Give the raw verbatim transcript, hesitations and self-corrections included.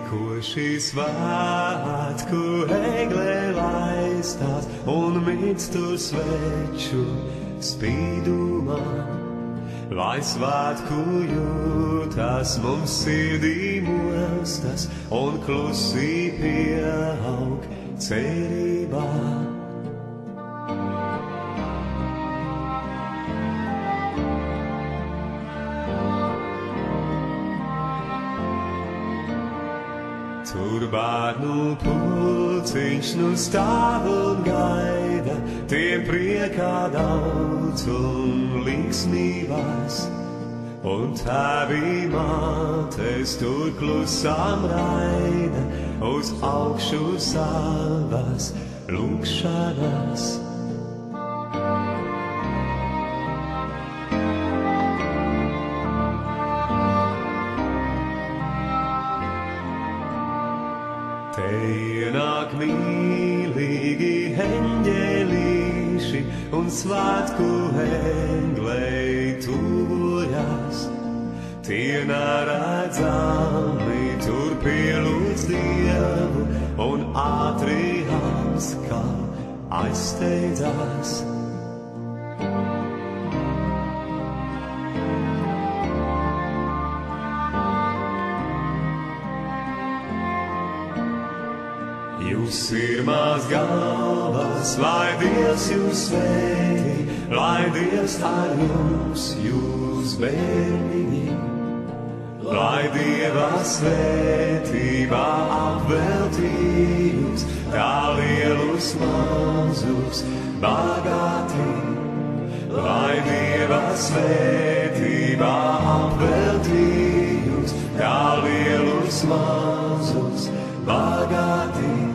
Tikko šī svētku egle laistās un mīkstu sveču spīdumā, lai svētku jūtas mums sirdī mostas un klusi pieaug cerībā. Tur bērnu pulciņš nu stāv un gaida, tiem priekā daudz un līksmībās, un tēvi mātes tur klusām raida uz augšu savas lūkšanas. Te ienāk mīlīgi eņģelīši un svētku eglei tuvojas. Tie neredzami tur pielūdz Dievu un ātri atkal aizsteidzās. Jūs sirmās galvas, lai Dievs jūs svētī, lai Dievs ar jums jūs bērniņi, lai Dieva svētībā apveltī jūs, tā lielus mazus bagātī, lai Dieva svētībā apveltī jūs, tā lielus mazus bagātī.